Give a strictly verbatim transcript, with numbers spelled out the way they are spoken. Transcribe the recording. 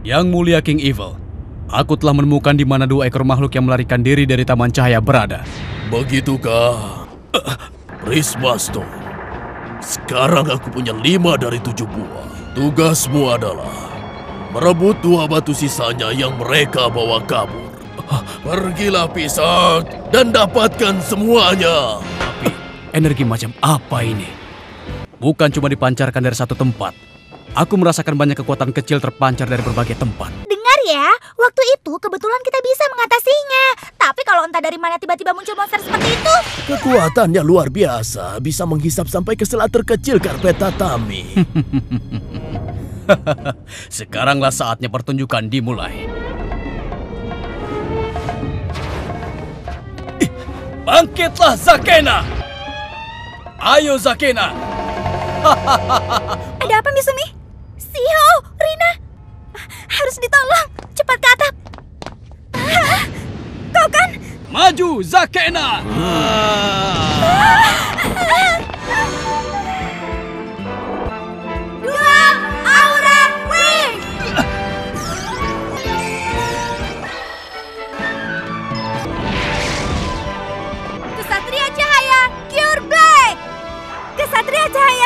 Yang mulia King Evil, aku telah menemukan di mana dua ekor makhluk yang melarikan diri dari Taman Cahaya berada. Begitukah? Prismasto. Sekarang aku punya lima dari tujuh buah. Tugasmu adalah merebut dua batu sisanya yang mereka bawa kabur. Pergilah pisat dan dapatkan semuanya. Tapi energi macam apa ini? Bukan cuma dipancarkan dari satu tempat. Aku merasakan banyak kekuatan kecil terpancar dari berbagai tempat. Dengar ya, waktu itu kebetulan kita bisa mengatasinya. Tapi kalau entah dari mana tiba-tiba muncul monster seperti itu. Kekuatannya luar biasa, bisa menghisap sampai ke selat terkecil karpet tatami. Sekaranglah saatnya pertunjukan dimulai. Bangkitlah Zakena! Ayo Zakena! Ada apa Misumi? Shio, Rina, harus ditolong. Cepat ke atap. Hah? Kau kan? Maju Zakena! Dua Aura Wing! Kesatria Cahaya Cure Blade! Kesatria Cahaya